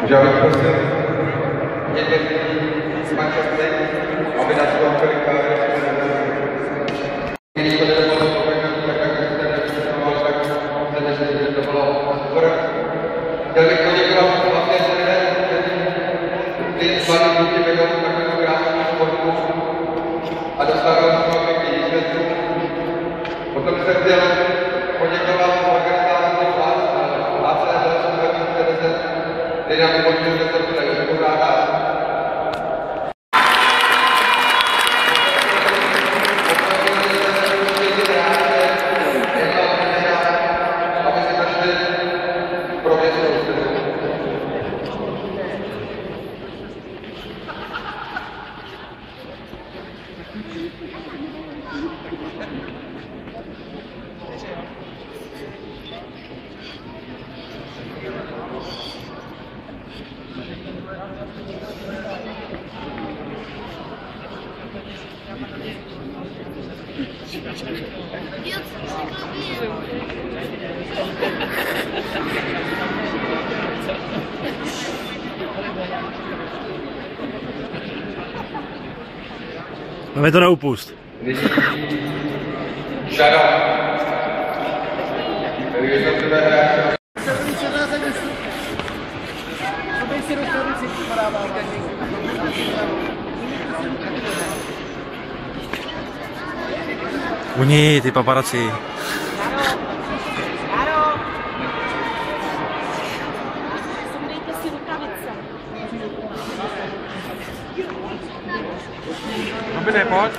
Takže já bych prosil některý z manželství, aby nás to kolikáře když to nebylo povedeno, tak jak jste nepřesnoval, tak se neřekli, že to bylo super. Chtěl bych poděkovat hlavně ty mladí kluky vedou takovou krásnou sportu a dostavil jsem vám pěkný výsledku. Potom jsem chtěl poděkovat organizátoru HCL 2010, který nám umožnil, že to bude uspořádat. Máme to na upust. Oni, ty paparazzi. Aby ne, pojď.